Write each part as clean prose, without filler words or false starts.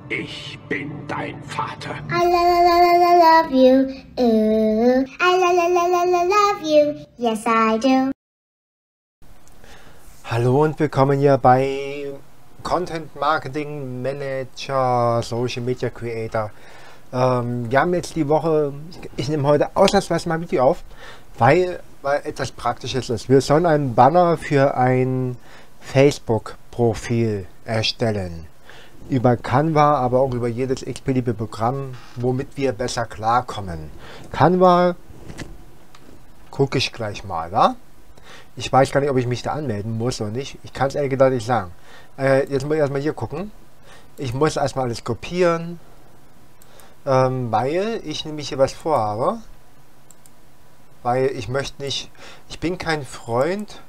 Ich bin dein Vater. I love you. Ooh. I love you. Yes, I do. Hallo und willkommen hier bei Content Marketing Manager, Social Media Creator. Wir haben jetzt die Woche, ich nehme heute ausnahmsweise mal ein Video auf, weil etwas Praktisches ist. Wir sollen einen Banner für ein Facebook-Profil erstellen. Über Canva, aber auch über jedes x-beliebige Programm, womit wir besser klarkommen. Canva gucke ich gleich mal, wa? Ich weiß gar nicht, ob ich mich da anmelden muss oder nicht. Ich kann es ehrlich gesagt nicht sagen. Jetzt muss ich erstmal hier gucken. Ich muss erstmal alles kopieren, weil ich nämlich hier was vorhabe. Weil ich möchte nicht, ich bin kein Freund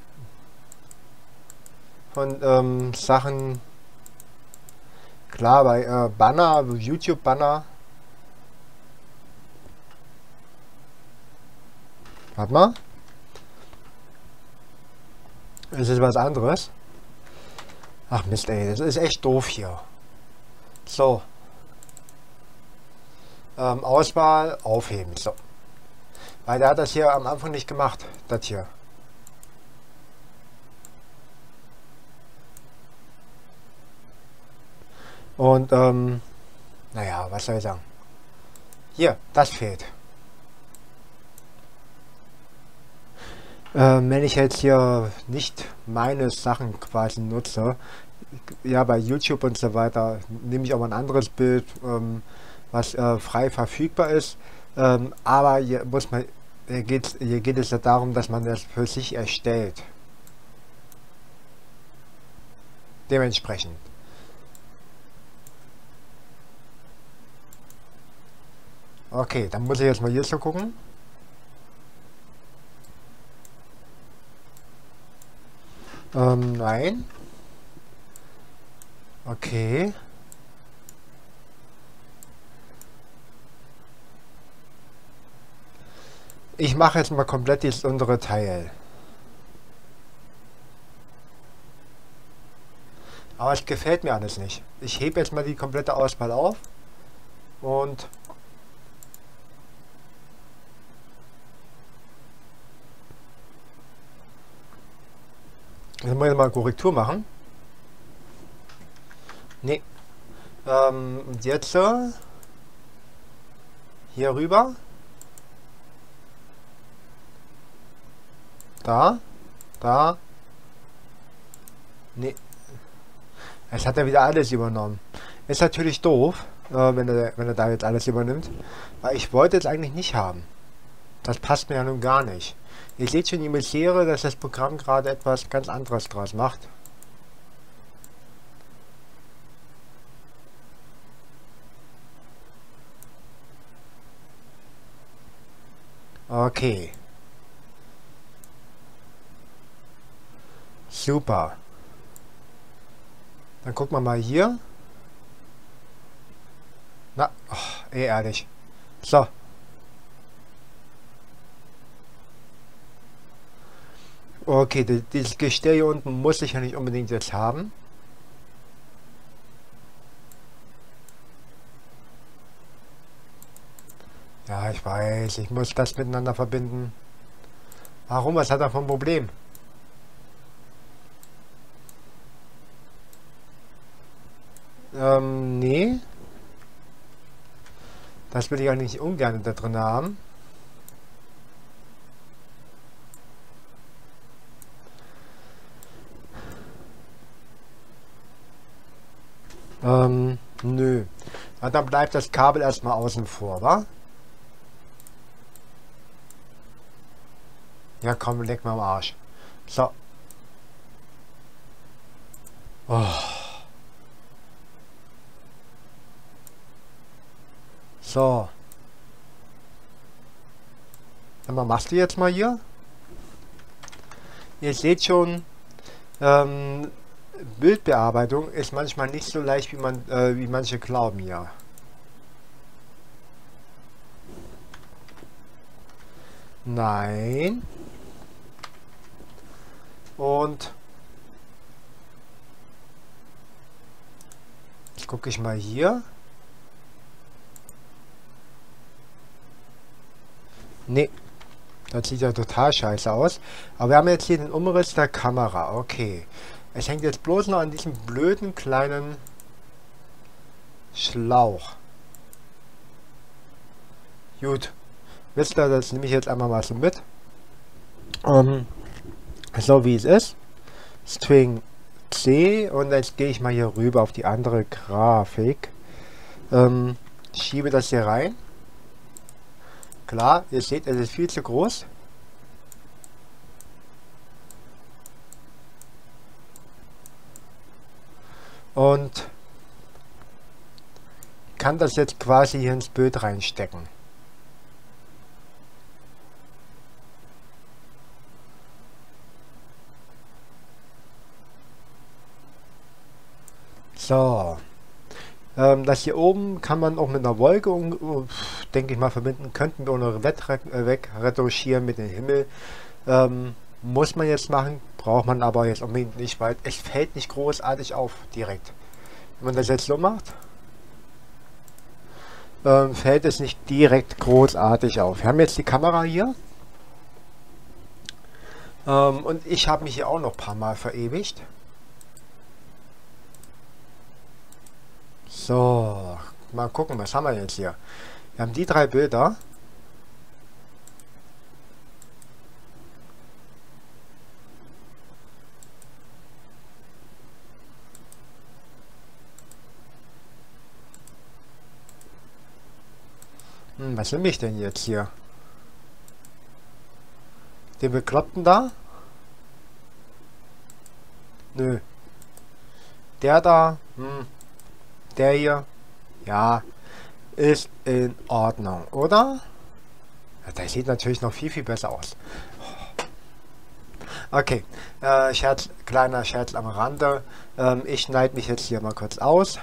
von Sachen. Klar, bei Banner, YouTube-Banner. Warte mal. Das ist was anderes. Ach Mist, ey, das ist echt doof hier. So. Auswahl, aufheben. So. Weil der hat das hier am Anfang nicht gemacht. Das hier. Und, naja, was soll ich sagen? Hier, das fehlt. Wenn ich jetzt hier nicht meine Sachen quasi nutze, ja, bei YouTube und so weiter, nehme ich auch mal ein anderes Bild, was frei verfügbar ist. Aber hier muss man, hier geht es ja darum, dass man das für sich erstellt. Dementsprechend. Okay, dann muss ich jetzt mal hier so gucken. Nein. Okay. Ich mache jetzt mal komplett dieses untere Teil. Aber es gefällt mir alles nicht. Ich hebe jetzt mal die komplette Auswahl auf. Und jetzt muss ich mal Korrektur machen. Nee. Und jetzt hier rüber. Da. Da. Nee. Es hat er wieder alles übernommen. Ist natürlich doof, wenn er da jetzt alles übernimmt. Weil ich wollte es eigentlich nicht haben. Das passt mir ja nun gar nicht. Ihr seht schon die Misere, dass das Programm gerade etwas ganz anderes draus macht. Okay. Super. Dann gucken wir mal hier. Na, oh, ehrlich. So. Okay, dieses Gestell hier unten muss ich ja nicht unbedingt jetzt haben. Ja, ich weiß, ich muss das miteinander verbinden. Warum? Was hat er für ein Problem? Nee. Das will ich eigentlich ungern da drin haben. Nö. Na, dann bleibt das Kabel erstmal außen vor, wa? Ja, komm, leck mal am Arsch. So. Oh. So. Dann machst du jetzt mal hier. Ihr seht schon, Bildbearbeitung ist manchmal nicht so leicht, wie manche glauben, ja. Nein. Und Jetzt gucke ich mal hier. Nee, das sieht ja total scheiße aus. Aber wir haben jetzt hier den Umriss der Kamera. Okay. Es hängt jetzt bloß noch an diesem blöden kleinen Schlauch. Gut. Wisst ihr, das nehme ich jetzt einmal mal so mit. So wie es ist. String C. Und jetzt gehe ich mal hier rüber auf die andere Grafik. Schiebe das hier rein. Klar, ihr seht, es ist viel zu groß. Und kann das jetzt quasi hier ins Bild reinstecken. So. Das hier oben kann man auch mit einer Wolke, denke ich mal, verbinden. Könnten wir auch noch wegretuschieren mit dem Himmel. Muss man jetzt machen, braucht man aber jetzt unbedingt nicht, weil es fällt nicht großartig auf direkt. Wenn man das jetzt so macht, fällt es nicht direkt großartig auf. Wir haben jetzt die Kamera hier. Und ich habe mich hier auch noch ein paar Mal verewigt. So, mal gucken, was haben wir jetzt hier? Wir haben die 3 Bilder. Was nehme ich denn jetzt hier? Den Bekloppten da? Nö. Der da? Der hier? Ja. Ist in Ordnung, oder? Ja, der sieht natürlich noch viel, viel besser aus. Okay. Kleiner Scherz am Rande. Ich schneide mich jetzt hier mal kurz aus.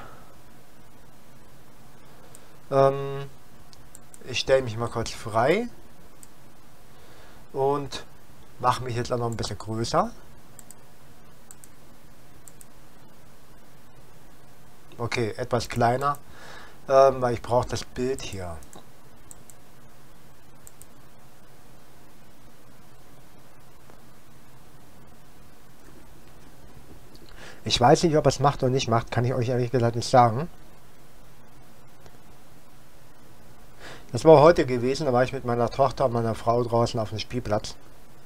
Ich stelle mich mal kurz frei und mache mich jetzt auch noch ein bisschen größer. Okay, etwas kleiner, weil ich brauche das Bild hier. Ich weiß nicht, ob es macht oder nicht macht, kann ich euch ehrlich gesagt nicht sagen. Das war heute gewesen, da war ich mit meiner Tochter und meiner Frau draußen auf dem Spielplatz.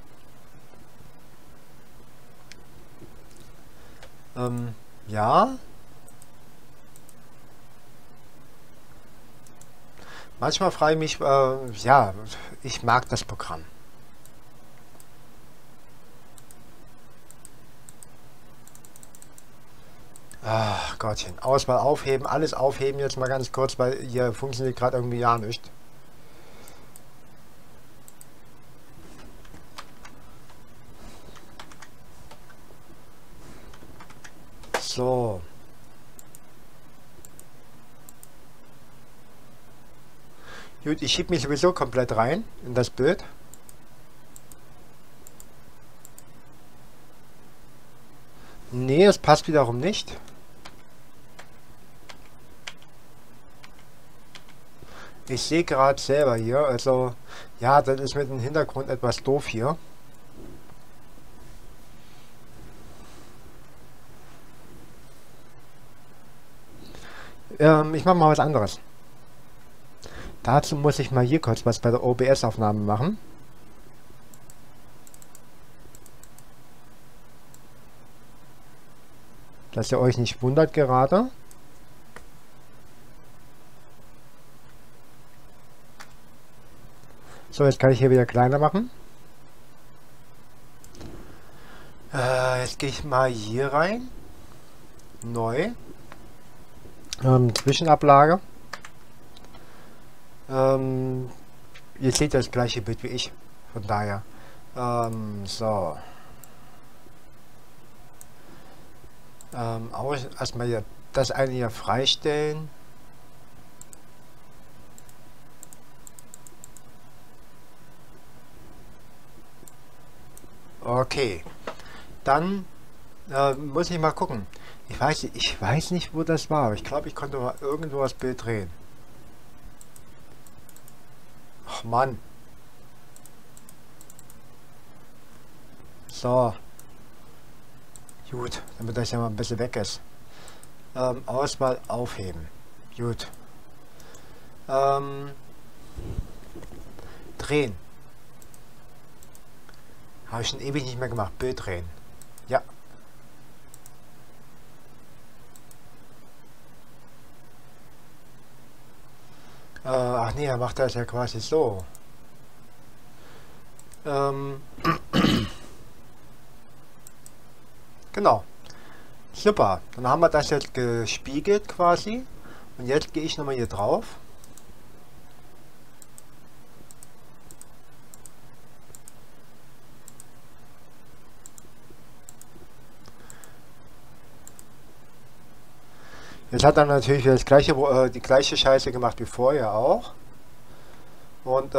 Ja. Manchmal frage ich mich, ja, ich mag das Programm. Ach Gottchen, Auswahl aufheben, alles aufheben jetzt mal ganz kurz, weil hier funktioniert gerade irgendwie ja nicht. So. Gut, ich schiebe mich sowieso komplett rein in das Bild. Nee, es passt wiederum nicht. Ich sehe gerade selber hier, also ja, das ist mit dem Hintergrund etwas doof hier. Ich mache mal was anderes. Dazu muss ich mal hier kurz was bei der OBS-Aufnahme machen. Dass ihr euch nicht wundert gerade. So, jetzt kann ich hier wieder kleiner machen. Jetzt gehe ich mal hier rein. Neu. Zwischenablage. Ihr seht das gleiche Bild wie ich. Von daher. So. Erstmal hier das eine hier freistellen. Okay. Dann Muss ich mal gucken. Ich weiß nicht, wo das war, aber ich glaube, ich konnte mal irgendwo das Bild drehen. Ach Mann. So. Gut, damit das ja mal ein bisschen weg ist. Auswahl aufheben. Gut. Drehen. Habe ich schon ewig nicht mehr gemacht. Bild drehen. Ja. Ach nee, er macht das ja quasi so. Genau. Super. Dann haben wir das jetzt gespiegelt quasi. Und jetzt gehe ich nochmal hier drauf. Jetzt hat er natürlich das gleiche, die gleiche Scheiße gemacht wie vorher auch. Und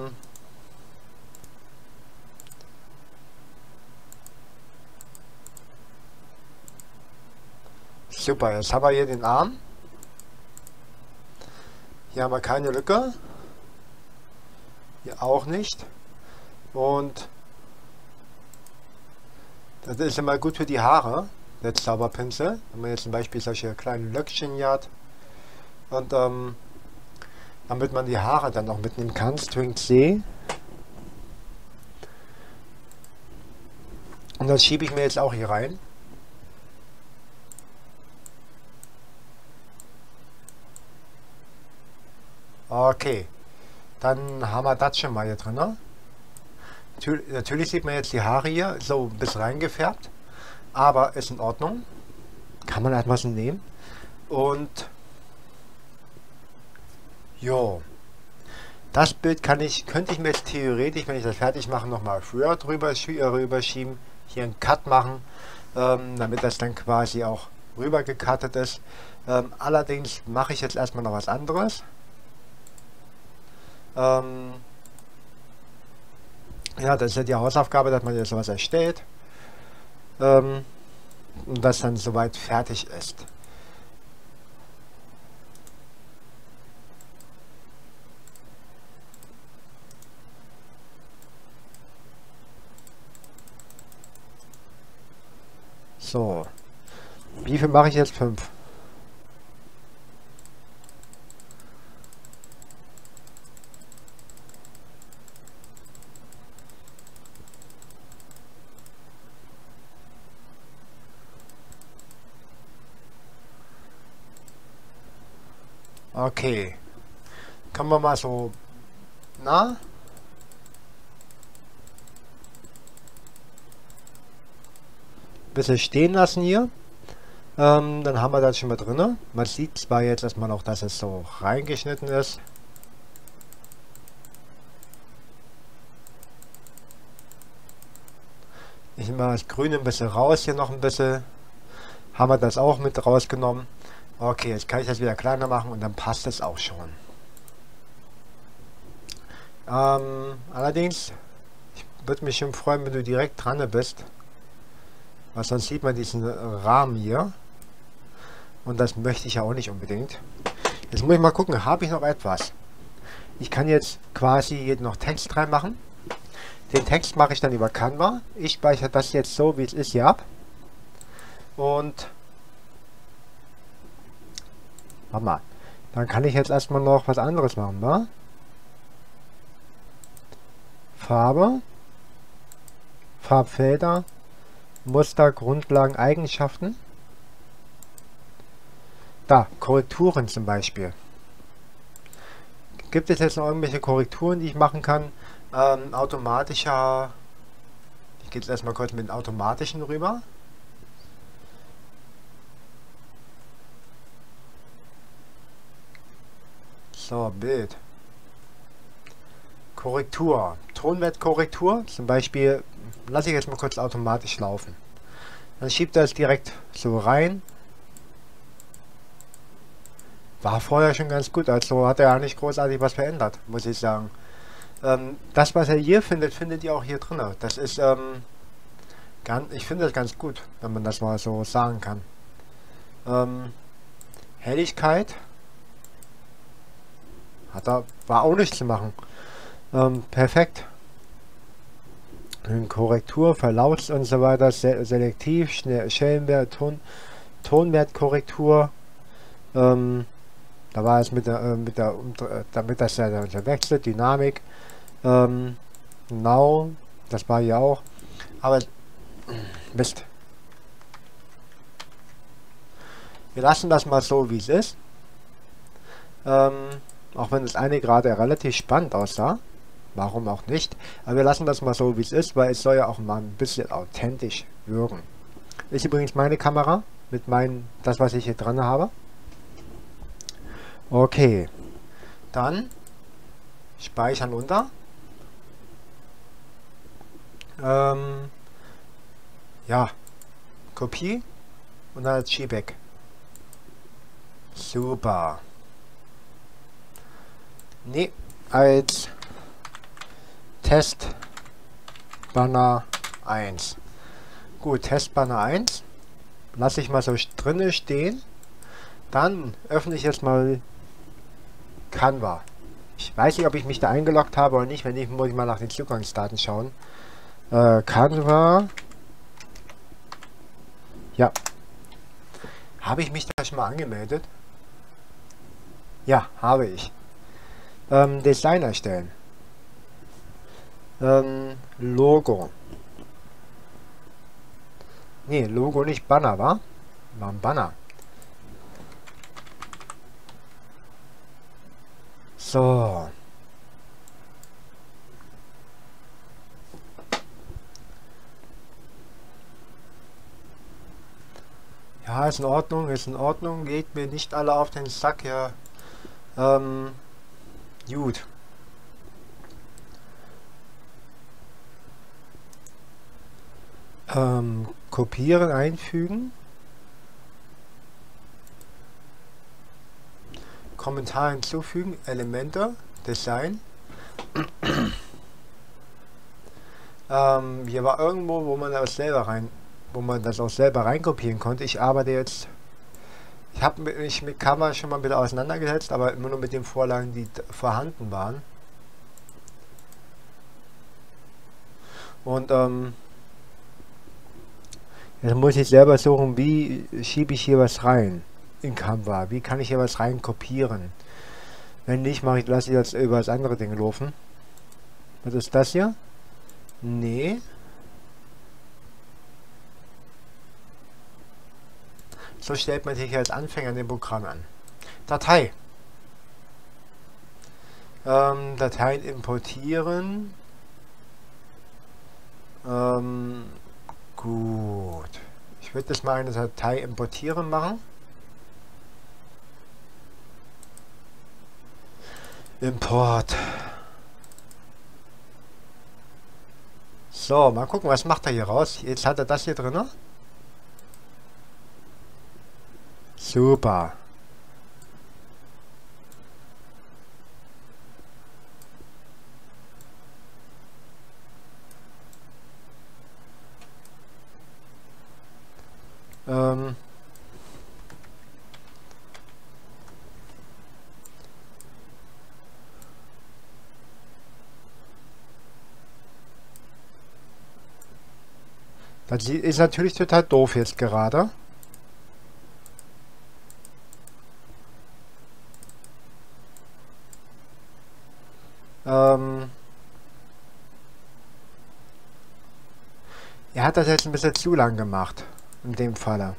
super, jetzt haben wir hier den Arm. Hier haben wir keine Lücke. Hier auch nicht. Und das ist immer gut für die Haare. Der Zauberpinsel, wenn man jetzt zum Beispiel solche kleinen Löckchen hier hat. Und damit man die Haare dann auch mitnehmen kann, String C. Und das schiebe ich mir jetzt auch hier rein. Okay, dann haben wir das schon mal hier drin. Ne? Natürlich sieht man jetzt die Haare hier so ein bisschen reingefärbt. Aber ist in Ordnung. Kann man etwas nehmen. Und jo. Das Bild könnte ich mir jetzt theoretisch, wenn ich das fertig mache, nochmal früher drüber rüberschieben. Hier einen Cut machen, damit das dann quasi auch rüber gecuttet ist. Allerdings mache ich jetzt erstmal noch was anderes. Ja, das ist ja die Hausaufgabe, dass man jetzt sowas erstellt. Und das dann soweit fertig ist. So. Wie viel mache ich jetzt? 5. Okay. Können wir mal so, na? Bisschen stehen lassen hier. Dann haben wir das schon mal drin. Man sieht zwar jetzt erstmal noch, dass es so reingeschnitten ist. Ich nehme mal das Grüne ein bisschen raus, hier noch ein bisschen. Haben wir das auch mit rausgenommen. Okay, jetzt kann ich das wieder kleiner machen und dann passt es auch schon. Allerdings, ich würde mich schon freuen, wenn du direkt dran bist. Weil sonst sieht man diesen Rahmen hier. Und das möchte ich ja auch nicht unbedingt. Jetzt muss ich mal gucken, habe ich noch etwas? Ich kann jetzt quasi hier noch Text reinmachen. Den Text mache ich dann über Canva. Ich speichere das jetzt so, wie es ist, hier ab. Und warte mal. Dann kann ich jetzt erstmal noch was anderes machen, wa? Farbe. Farbfelder. Muster, Grundlagen, Eigenschaften. Da, Korrekturen zum Beispiel. Gibt es jetzt noch irgendwelche Korrekturen, die ich machen kann? Automatischer. Ich gehe jetzt erstmal kurz mit dem automatischen rüber. So, Bild. Korrektur. Tonwertkorrektur. Zum Beispiel lasse ich jetzt mal kurz automatisch laufen. Dann schiebt er es direkt so rein. War vorher schon ganz gut, also hat er ja nicht großartig was verändert, muss ich sagen. Das, was er hier findet, findet ihr auch hier drin. Das ist Ich finde das ganz gut, wenn man das mal so sagen kann. Helligkeit war auch nicht zu machen. Perfekt. Korrektur, Verlaufs und so weiter, selektiv, Schellenwert, Tonwertkorrektur. Da war es damit das ja wechselt, Dynamik. Genau, das war hier auch. Aber Mist. Wir lassen das mal so, wie es ist. Auch wenn das eine gerade relativ spannend aussah. Warum auch nicht? Aber wir lassen das mal so, wie es ist, weil es soll ja auch mal ein bisschen authentisch wirken. Ist übrigens meine Kamera mit das, was ich hier dran habe. Okay. Dann speichern unter. Ja. Kopie und dann als JPEG. Super. Nee, als Test Banner 1. Gut, Test Banner 1. Lasse ich mal so drinne stehen. Dann öffne ich jetzt mal Canva. Ich weiß nicht, ob ich mich da eingeloggt habe oder nicht. Wenn nicht, muss ich mal nach den Zugangsdaten schauen. Canva. Ja. Habe ich mich da schon mal angemeldet? Ja, habe ich. Design erstellen. Logo. Nee, Logo nicht Banner, war ein Banner. So. Ja, ist in Ordnung, ist in Ordnung. Geht mir nicht alle auf den Sack, ja. Gut. Kopieren, einfügen. Kommentar hinzufügen, Elemente, Design. Hier war irgendwo, wo man das auch selber reinkopieren konnte. Ich arbeite jetzt. Ich habe mich mit Canva schon mal wieder auseinandergesetzt, aber immer nur mit den Vorlagen, die vorhanden waren. Und jetzt muss ich selber suchen, wie schiebe ich hier was rein in Canva. Wie kann ich hier was rein kopieren? Wenn nicht, lasse ich jetzt über das andere Ding laufen. Was ist das hier? Nee. So stellt man sich als Anfänger in dem Programm an. Datei. Dateien importieren. Gut. Ich würde jetzt mal eine Datei importieren machen. Import. So, mal gucken, was macht er hier raus. Jetzt hat er das hier drin. Super. Das ist natürlich total doof jetzt gerade. Er hat das jetzt ein bisschen zu lang gemacht, in dem Falle.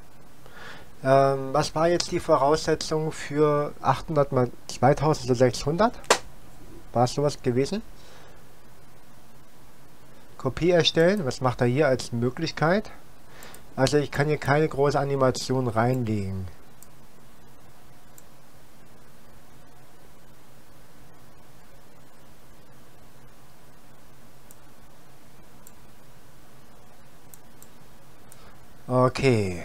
Was war jetzt die Voraussetzung für 800 mal 2000 zu 600? War es sowas gewesen? Kopie erstellen, was macht er hier als Möglichkeit? Also ich kann hier keine große Animation reinlegen. Okay.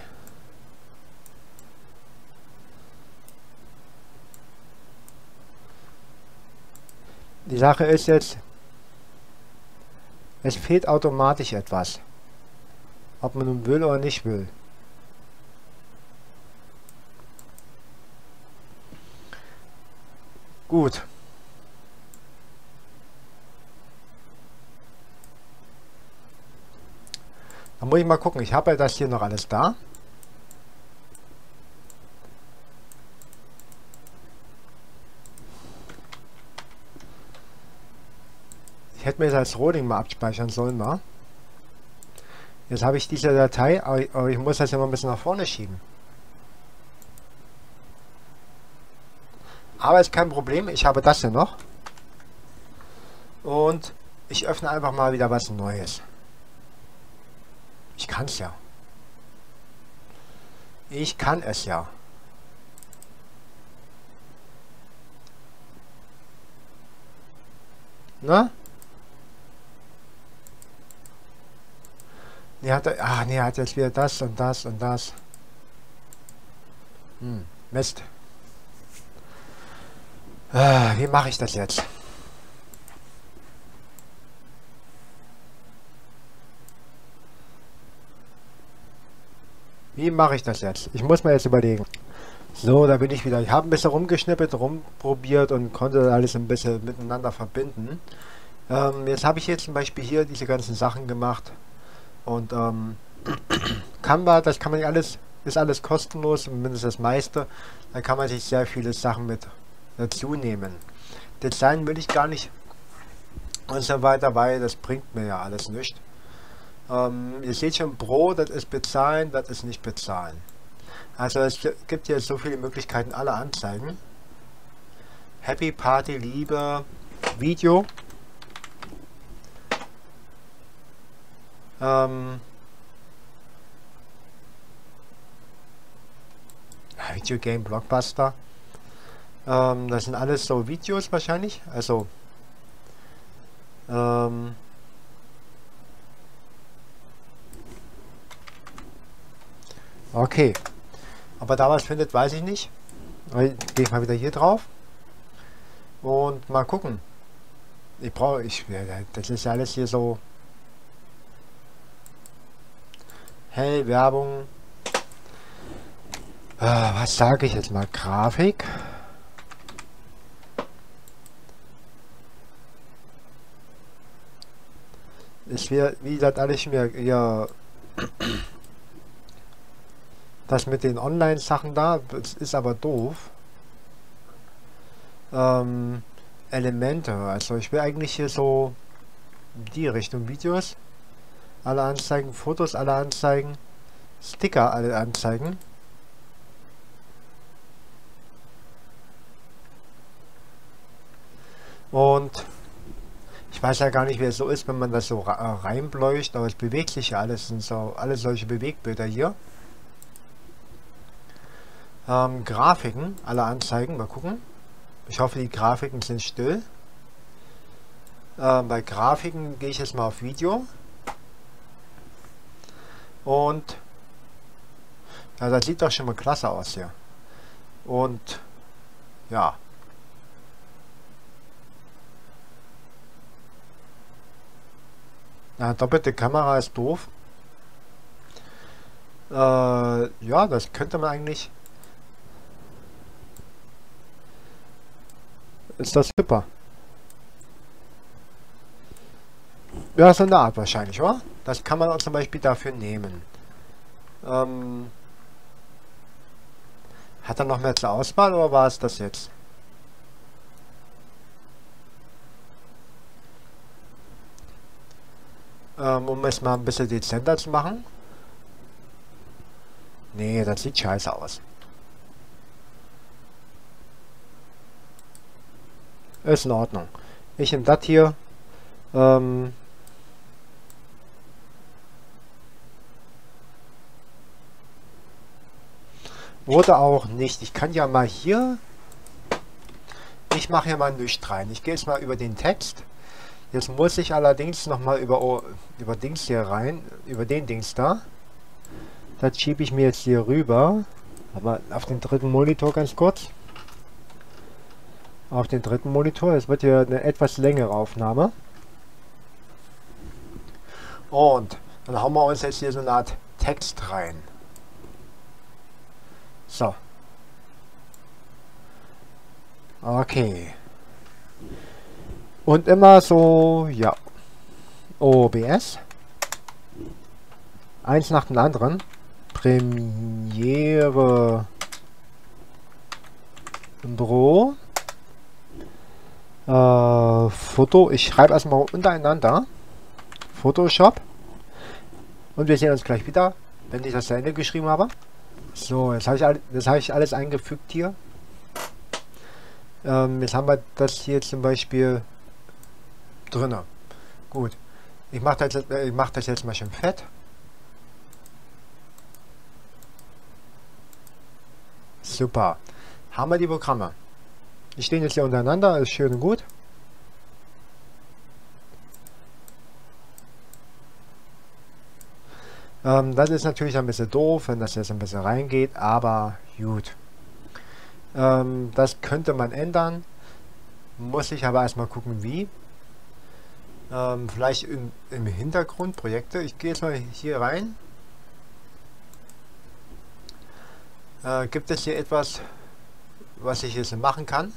Die Sache ist jetzt, es fehlt automatisch etwas. Ob man nun will oder nicht will. Gut. Dann muss ich mal gucken. Ich habe ja das hier noch alles da. Ich hätte mir das als Rohling mal abspeichern sollen, wa? Jetzt habe ich diese Datei, aber ich muss das ja mal ein bisschen nach vorne schieben. Aber ist kein Problem, ich habe das hier noch. Und ich öffne einfach mal wieder was Neues. Ich kann es ja. Ich kann es ja. Na? Nee, er hat jetzt wieder das und das und das. Mist. Wie mache ich das jetzt? Wie mache ich das jetzt? Ich muss mir jetzt überlegen. So, da bin ich wieder. Ich habe ein bisschen rumgeschnippelt, rumprobiert und konnte alles ein bisschen miteinander verbinden. Jetzt habe ich hier zum Beispiel hier diese ganzen Sachen gemacht. Und Canva, das kann man alles, ist alles kostenlos, zumindest das meiste. Da kann man sich sehr viele Sachen mit dazu nehmen. Design will ich gar nicht und so weiter, weil das bringt mir ja alles nicht. Ihr seht schon, Pro, das ist bezahlen, das ist nicht bezahlen. Also es gibt hier so viele Möglichkeiten, alle Anzeigen. Happy Party, Liebe, Video. Video Game Blockbuster. Das sind alles so Videos wahrscheinlich. Also okay. Aber da was findet, weiß ich nicht. Gehe ich mal wieder hier drauf. Und mal gucken. Das ist ja alles hier so hell, Werbung. Was sage ich jetzt mal? Grafik. Ist wie das alles mir hier. Das mit den Online-Sachen da, das ist aber doof. Elemente, also ich will eigentlich hier so die Richtung Videos. Alle Anzeigen, Fotos, alle Anzeigen, Sticker, alle Anzeigen. Und ich weiß ja gar nicht, wie es so ist, wenn man das so reinbläucht, aber es bewegt sich ja alles, sind so alle solche Bewegbilder hier. Grafiken, alle Anzeigen, mal gucken. Ich hoffe, die Grafiken sind still. Bei Grafiken gehe ich jetzt mal auf Video. Und ja, das sieht doch schon mal klasse aus hier. Und ja. Ja, doppelte Kamera ist doof. Ja, das könnte man eigentlich. Ist das super? Ja, so eine Art wahrscheinlich, oder? Das kann man auch zum Beispiel dafür nehmen. Hat er noch mehr zur Auswahl oder war es das jetzt? Um es mal ein bisschen dezenter zu machen. Nee, das sieht scheiße aus. Ist in Ordnung. Ich nehme das hier. Oder auch nicht. Ich kann ja mal hier. Ich mache ja mal nichts rein. Ich gehe jetzt mal über den Text. Jetzt muss ich allerdings noch mal über Dings hier rein. Über den Dings da. Das schiebe ich mir jetzt hier rüber. Aber auf den dritten Monitor ganz kurz. Auf den dritten Monitor. Es wird hier eine etwas längere Aufnahme. Und Dann hauen wir uns jetzt hier so eine Art Text rein. So. Okay. Und immer so, ja. OBS. Eins nach dem anderen. Premiere Pro. Foto. Ich schreibe erstmal untereinander. Photoshop. Und wir sehen uns gleich wieder, wenn ich das zu Ende geschrieben habe. So, jetzt habe ich alles eingefügt hier. Jetzt haben wir das hier zum Beispiel drinne. Gut. Ich mache das jetzt mal schön fett. Super. Haben wir die Programme. Die stehen jetzt hier untereinander, ist schön und gut. Das ist natürlich ein bisschen doof, wenn das jetzt ein bisschen reingeht, aber gut. Das könnte man ändern. Muss ich aber erstmal gucken, wie. Vielleicht im Hintergrund Projekte. Ich gehe jetzt mal hier rein. Gibt es hier etwas, was ich jetzt machen kann?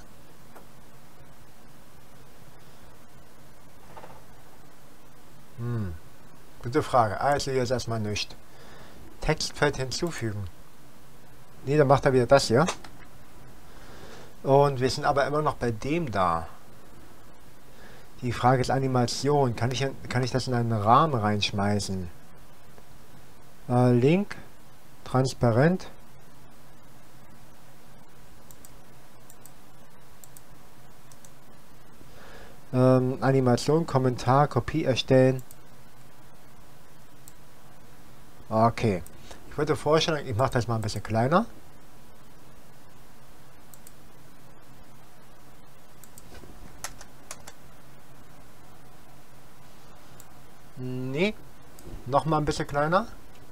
Gute Frage. Also hier ist erstmal nichts. Textfeld hinzufügen. Ne, dann macht er wieder das hier. Und wir sind aber immer noch bei dem da. Die Frage ist Animation. Kann ich das in einen Rahmen reinschmeißen? Link. Transparent. Animation, Kommentar, Kopie erstellen. Okay. Ich würde vorstellen, ich mache das mal ein bisschen kleiner. Nee. Noch mal ein bisschen kleiner.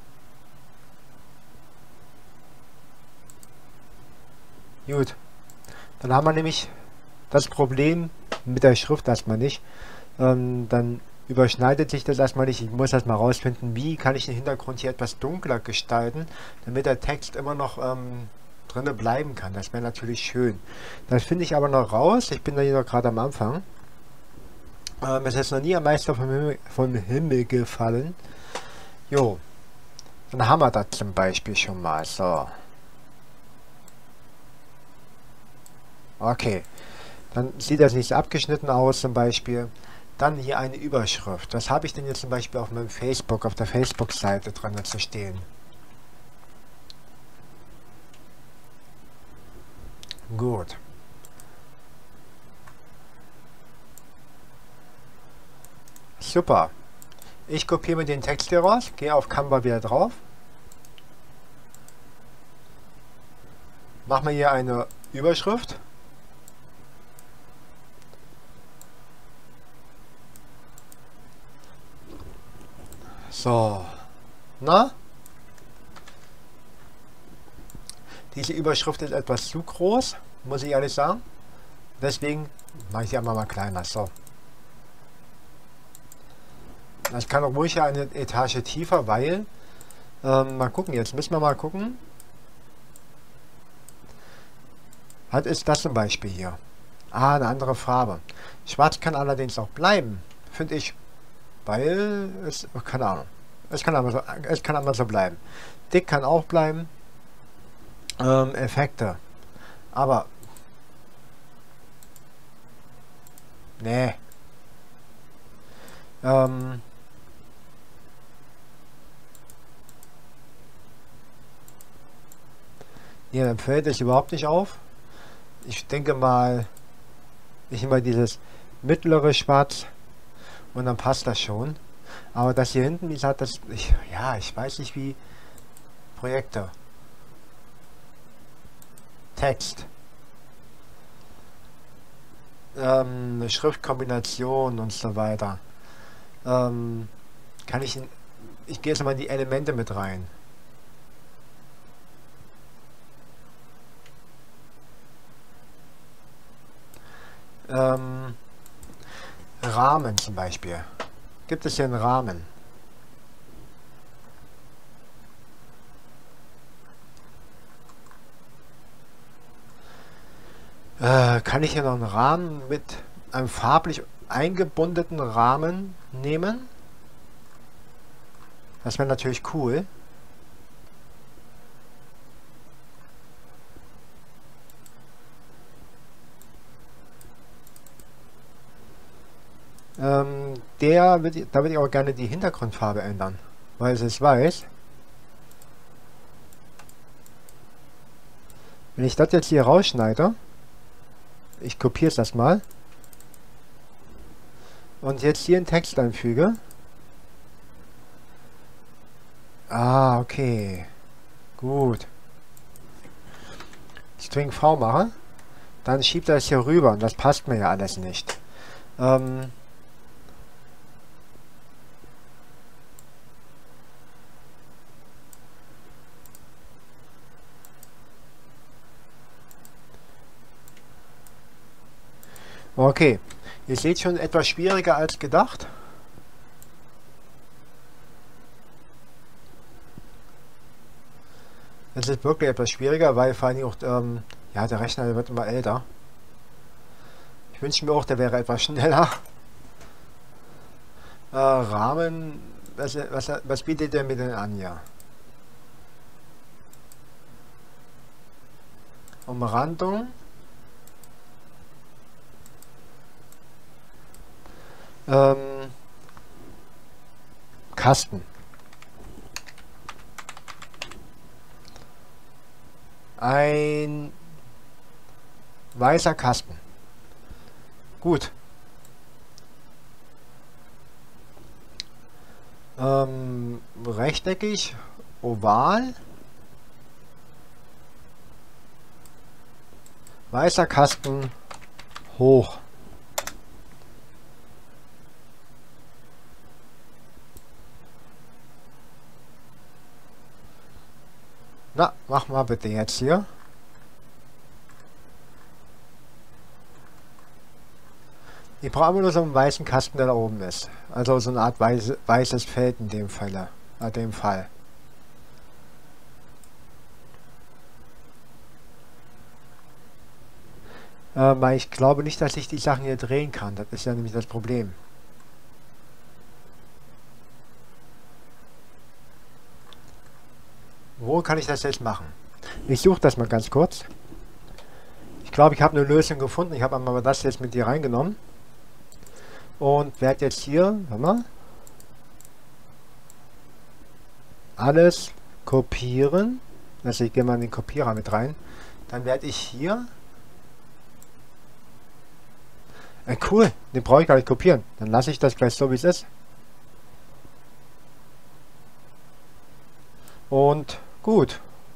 Gut. Dann haben wir nämlich das Problem mit der Schrift erstmal nicht. Dann überschneidet sich das erstmal nicht. Ich muss erstmal rausfinden, wie kann ich den Hintergrund hier etwas dunkler gestalten, damit der Text immer noch drinne bleiben kann. Das wäre natürlich schön. Das finde ich aber noch raus. Ich bin da hier noch gerade am Anfang. Es ist noch nie ein Meister vom Himmel gefallen. Jo. Dann haben wir das zum Beispiel schon mal. So. Okay. Dann sieht das nicht so abgeschnitten aus zum Beispiel. Dann hier eine Überschrift. Was habe ich denn jetzt zum Beispiel auf meinem Facebook, auf der Facebook-Seite dran zu stehen? Gut. Super. Ich kopiere mir den Text hier raus, gehe auf Canva wieder drauf. Machen wir hier eine Überschrift. So. Na? Diese Überschrift ist etwas zu groß, muss ich ehrlich sagen. Deswegen mache ich sie einmal mal kleiner. So. Das kann auch ruhig eine Etage tiefer, weil mal gucken, jetzt müssen wir mal gucken. Was ist das zum Beispiel hier? Ah, eine andere Farbe. Schwarz kann allerdings auch bleiben, finde ich, weil es, keine Ahnung, es kann aber so bleiben. Dick kann auch bleiben. Effekte. Aber nee. Hier, dann fällt es überhaupt nicht auf. Ich denke mal, ich nehme mal dieses mittlere Schwarz und dann passt das schon. Aber das hier hinten, wie gesagt, das, ja, ich weiß nicht wie Projekte. Text. Schriftkombination und so weiter. Kann ich gehe jetzt mal in die Elemente mit rein. Rahmen zum Beispiel. Gibt es hier einen Rahmen? Kann ich hier noch einen Rahmen mit einem farblich eingebundenen Rahmen nehmen? Das wäre natürlich cool. Da würde ich auch gerne die Hintergrundfarbe ändern, weil es ist weiß. Wenn ich das jetzt hier rausschneide, ich kopiere das mal und jetzt hier einen Text einfüge. Ah, okay. Gut. String V mache, dann schiebt er es hier rüber und das passt mir ja alles nicht. Okay, ihr seht schon, etwas schwieriger als gedacht. Es ist wirklich etwas schwieriger, weil vor allem auch ja, der Rechner der wird immer älter. Ich wünsche mir auch, der wäre etwas schneller. Rahmen, was bietet der mir denn an hier? Umrandung. Kasten. Ein weißer Kasten. Gut. Rechteckig, oval. Weißer Kasten, hoch. Na, mach mal bitte jetzt hier. Ich brauche nur so einen weißen Kasten, der da oben ist. Also so eine Art weißes Feld in dem Fall. Weil ich glaube nicht, dass ich die Sachen hier drehen kann. Das ist ja nämlich das Problem. Wo kann ich das jetzt machen? Ich suche das mal ganz kurz. Ich glaube, ich habe eine Lösung gefunden. Ich habe einmal das jetzt mit hier reingenommen. Und werde jetzt hier, warte mal, alles kopieren. Also ich gehe mal in den Kopierer mit rein. Dann werde ich hier... cool, den brauche ich gar nicht kopieren. Dann lasse ich das gleich so, wie es ist. Und gut.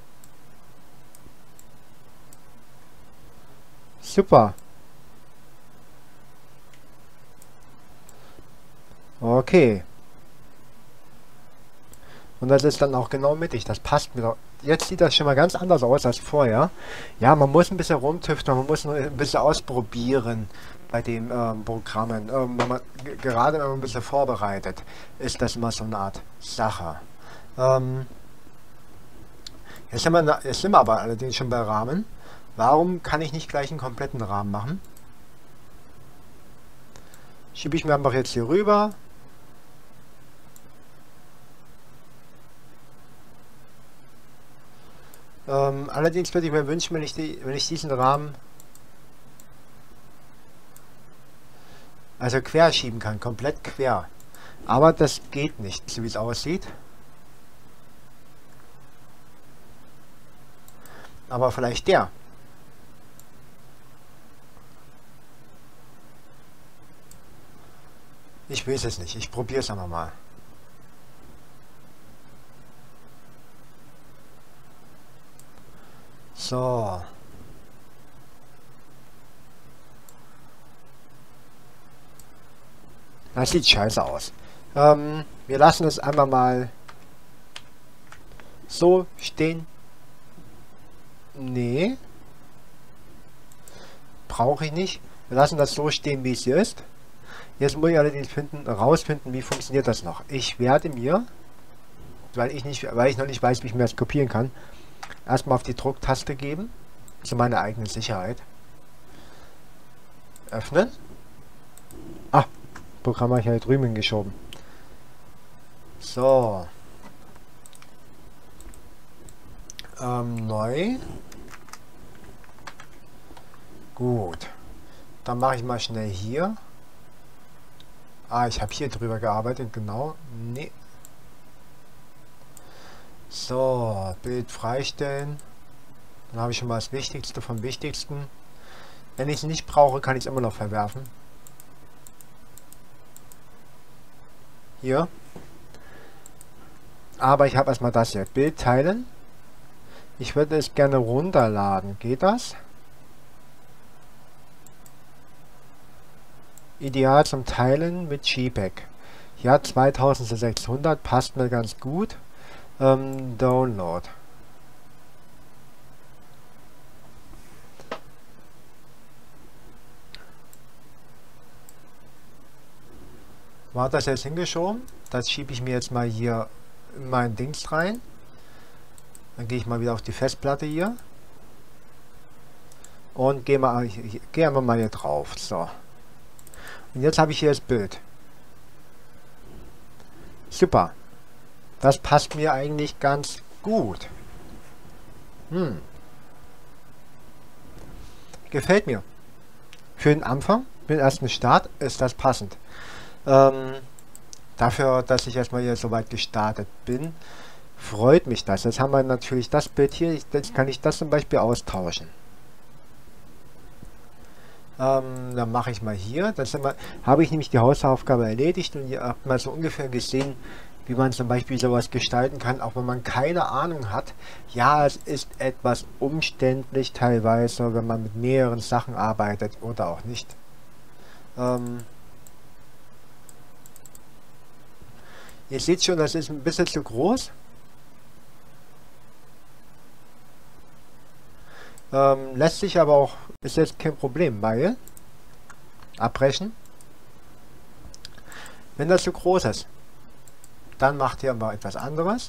Super. Okay. Und das ist dann auch genau mittig. Das passt mir doch. Jetzt sieht das schon mal ganz anders aus als vorher. Ja, man muss ein bisschen rumtüfteln, man muss nur ein bisschen ausprobieren bei den Programmen. Gerade wenn man ein bisschen vorbereitet, ist das immer so eine Art Sache. Jetzt sind wir aber allerdings schon bei Rahmen. Warum kann ich nicht gleich einen kompletten Rahmen machen? Schiebe ich mir einfach jetzt hier rüber. Allerdings würde ich mir wünschen, wenn ich diesen Rahmen also quer schieben kann, komplett quer. Aber das geht nicht, so wie es aussieht. Aber vielleicht der. Ich weiß es nicht, ich probiere es aber mal. So. Das sieht scheiße aus. Wir lassen es einmal mal so stehen. Nee. Brauche ich nicht. Wir lassen das so stehen, wie es hier ist. Jetzt muss ich allerdings rausfinden, wie funktioniert das noch. Ich werde mir, weil ich noch nicht weiß, wie ich mir das kopieren kann, erstmal auf die Drucktaste geben, zu meiner eigenen Sicherheit. Öffnen. Ah, Programm habe ich hier drüben geschoben. So. Neu. Gut. Dann mache ich mal schnell hier. Ah, ich habe hier drüber gearbeitet, genau. Nee. So, Bild freistellen. Dann habe ich schon mal das Wichtigste vom Wichtigsten. Wenn ich es nicht brauche, kann ich es immer noch verwerfen. Hier. Aber ich habe erstmal das hier. Bild teilen. Ich würde es gerne runterladen. Geht das? Ideal zum Teilen mit JPEG. Ja, 2600 passt mir ganz gut. Download. War das jetzt hingeschoben? Das schiebe ich mir jetzt mal hier in mein Dings rein. Dann gehe ich mal wieder auf die Festplatte hier. Und gehe einfach mal hier drauf. So. Und jetzt habe ich hier das Bild. Super. Das passt mir eigentlich ganz gut. Gefällt mir. Für den Anfang, für den ersten Start, ist das passend. Dafür, dass ich erstmal hier soweit gestartet bin, freut mich das. Jetzt haben wir natürlich das Bild hier. Jetzt kann ich das zum Beispiel austauschen. Dann mache ich mal hier. Habe ich nämlich die Hausaufgabe erledigt und ihr habt mal so ungefähr gesehen, wie man zum Beispiel sowas gestalten kann, auch wenn man keine Ahnung hat. Ja, es ist etwas umständlich teilweise, wenn man mit mehreren Sachen arbeitet oder auch nicht. Ihr seht schon, das ist ein bisschen zu groß. Lässt sich aber auch, ist jetzt kein Problem, weil abbrechen. Wenn das zu groß ist, dann macht ihr mal etwas anderes.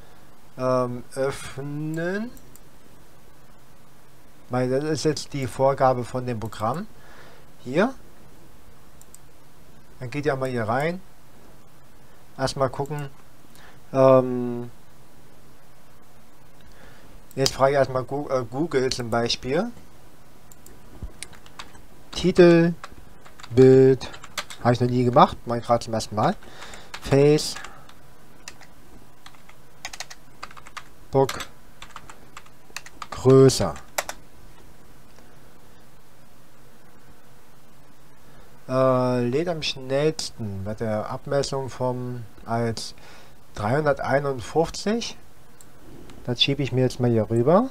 Öffnen. Weil das ist jetzt die Vorgabe von dem Programm. Hier. Dann geht ihr mal hier rein. Erstmal gucken. Jetzt frage ich erstmal Google zum Beispiel. Titel, Bild, habe ich noch nie gemacht, mache ich gerade zum ersten Mal. Facebook, größer. Lädt am schnellsten mit der Abmessung als 351. Das schiebe ich mir jetzt mal hier rüber.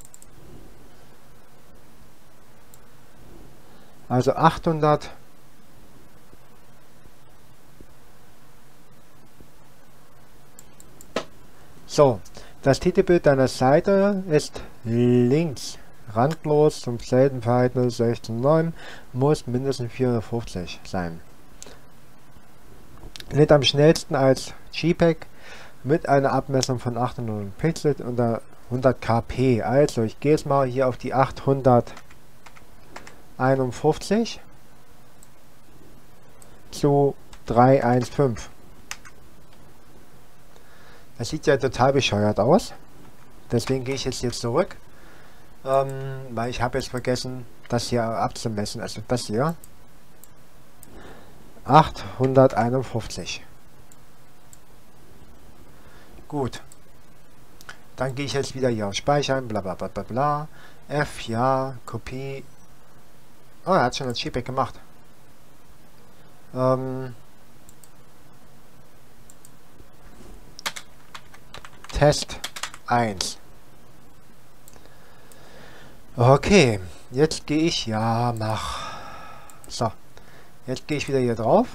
Also 800. So, das Titelbild deiner Seite ist links. Randlos zum Seitenverhältnis 16:9 muss mindestens 450 sein. Lädt am schnellsten als JPEG mit einer Abmessung von 800 Pixel unter 100 kp. Also ich gehe jetzt mal hier auf die 851 zu 315. Das sieht ja total bescheuert aus. Deswegen gehe ich jetzt hier zurück. Weil ich habe jetzt vergessen, das hier abzumessen. Also das hier. 851. Gut. Dann gehe ich jetzt wieder hier auf Speichern, bla bla bla bla bla. F, ja, Kopie. Oh, er hat schon das JPEG gemacht. Test 1. Okay, jetzt gehe ich, ja, so, jetzt gehe ich wieder hier drauf.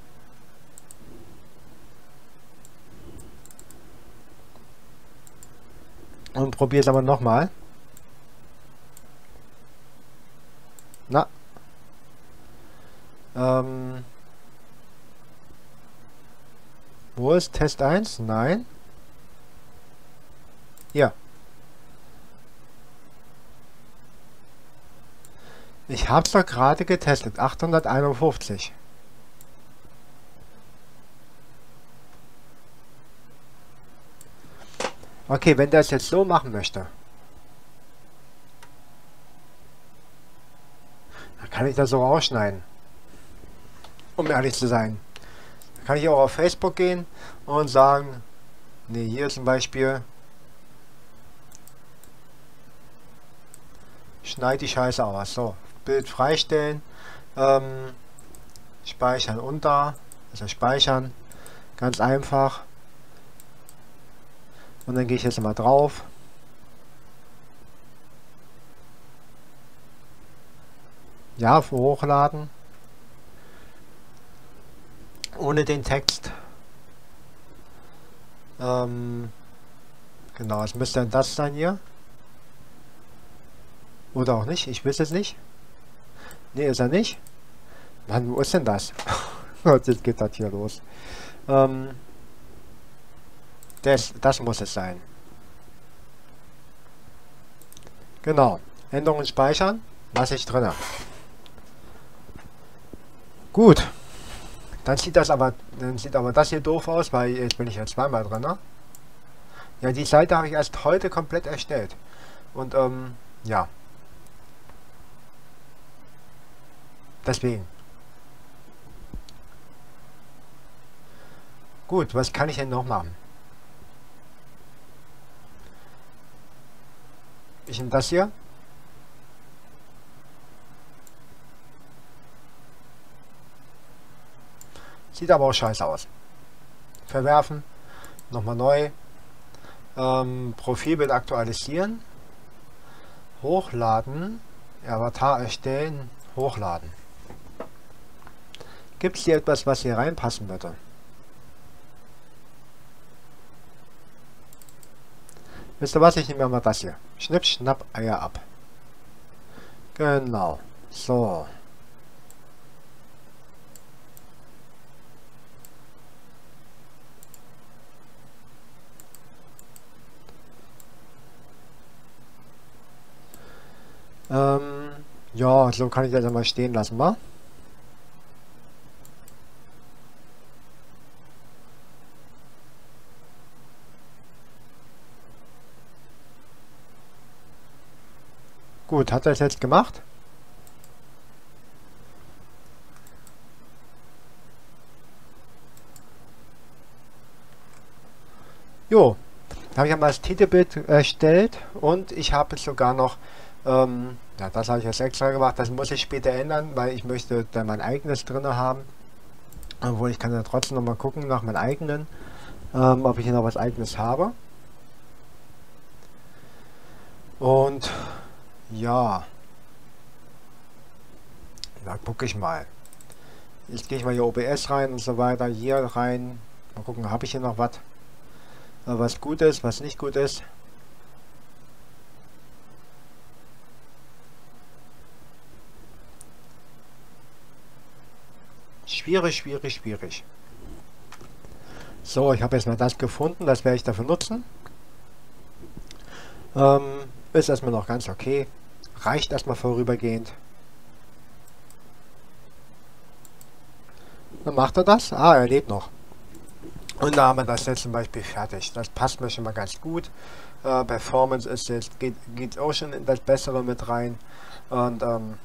Und probiere es aber nochmal. Na. Wo ist Test 1? Nein. Ja. Ich habe es doch gerade getestet. 851. Okay, wenn der es jetzt so machen möchte, dann kann ich das so rausschneiden. Um ehrlich zu sein. Dann kann ich auch auf Facebook gehen und sagen, ne, hier zum Beispiel, schneid die Scheiße aus. So, Bild freistellen, speichern unter, also speichern, ganz einfach. Und dann gehe ich jetzt mal drauf. Ja, für hochladen. Ohne den Text. Genau, es müsste dann das sein hier. Oder auch nicht, ich weiß es nicht. Ne, ist er nicht. Mann, wo ist denn das? Jetzt geht das hier los. Das muss es sein. Genau. Änderungen speichern. Lasse ich drin. Gut. Dann sieht aber das hier doof aus, weil jetzt bin ich ja zweimal drin. Ja, die Seite habe ich erst heute komplett erstellt. Und ja. Deswegen. Gut, was kann ich denn noch machen? Ich nehme das hier. Sieht aber auch scheiße aus. Verwerfen. Nochmal neu. Profilbild aktualisieren. Hochladen. Avatar erstellen. Hochladen. Gibt es hier etwas, was hier reinpassen würde? Wisst ihr was? Ich nehme mal das hier. Schnipp, schnapp, Eier ab. Genau. So. Ja, so kann ich das einmal stehen lassen, wa? Gut, hat er es jetzt gemacht? Jo, da habe ich einmal das Titelbild erstellt und ich habe sogar noch, ja, das habe ich jetzt extra gemacht, das muss ich später ändern, weil ich möchte da mein eigenes drin haben. Obwohl ich kann ja trotzdem noch mal gucken nach meinem eigenen, ob ich hier noch was eigenes habe. Und ja, da gucke ich mal. Jetzt gehe ich mal hier OBS rein und so weiter, hier rein. Mal gucken, habe ich hier noch was gut ist, was nicht gut ist. Schwierig, schwierig, schwierig. So, ich habe jetzt mal das gefunden, das werde ich dafür nutzen. Ist erstmal noch ganz okay. Reicht erstmal vorübergehend. Dann macht er das. Ah, er lebt noch. Und da haben wir das jetzt zum Beispiel fertig. Das passt mir schon mal ganz gut. Performance ist jetzt, geht auch schon in das Bessere mit rein. Und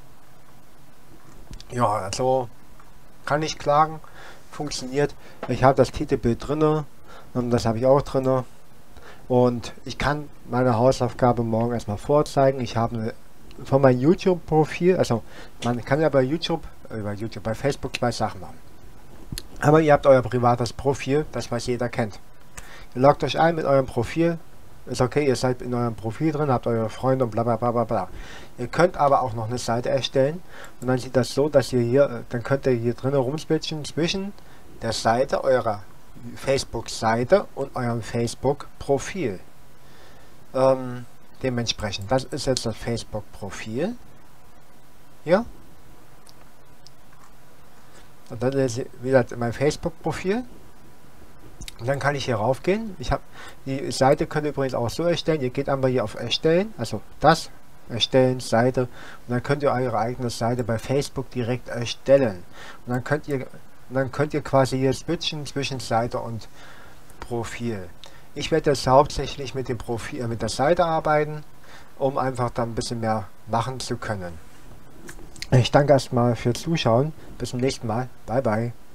ja, also kann ich klagen. Funktioniert. Ich habe das Titelbild drinne. Das habe ich auch drinne. Und ich kann meine Hausaufgabe morgen erstmal vorzeigen. Ich habe von meinem YouTube-Profil, also man kann ja bei bei Facebook zwei Sachen machen. Aber ihr habt euer privates Profil, das was jeder kennt. Ihr loggt euch ein mit eurem Profil. Ist okay, ihr seid in eurem Profil drin, habt eure Freunde und bla bla bla bla bla. Ihr könnt aber auch noch eine Seite erstellen. Und dann sieht das so, dass ihr hier, dann könnt ihr hier drinnen rumswitchen zwischen der Seite eurer Facebook-Seite und eurem Facebook-Profil. Dementsprechend, das ist jetzt das Facebook-Profil. Hier. Und dann ist wieder mein Facebook-Profil. Und dann kann ich hier raufgehen. Die Seite könnt ihr übrigens auch so erstellen. Ihr geht einfach hier auf Erstellen, also das erstellen, Seite, und dann könnt ihr eure eigene Seite bei Facebook direkt erstellen. Und dann könnt ihr quasi hier switchen zwischen Seite und Profil. Ich werde jetzt hauptsächlich mit dem Profil, mit der Seite arbeiten, um einfach dann ein bisschen mehr machen zu können. Ich danke erstmal fürs Zuschauen. Bis zum nächsten Mal. Bye bye.